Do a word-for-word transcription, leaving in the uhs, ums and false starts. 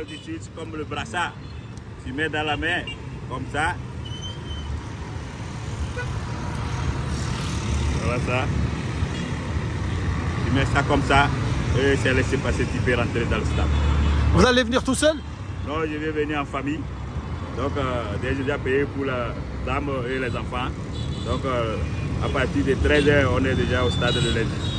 utilises comme le brassard. Tu mets dans la main, comme ça. Voilà ça. Tu mets ça comme ça et c'est laissé passer, tu peux rentrer dans le stade. Vous allez venir tout seul? Non, je vais venir en famille. Donc, euh, déjà, déjà payé pour la dame et les enfants. Donc, euh, à partir de treize heures, on est déjà au stade de lundi.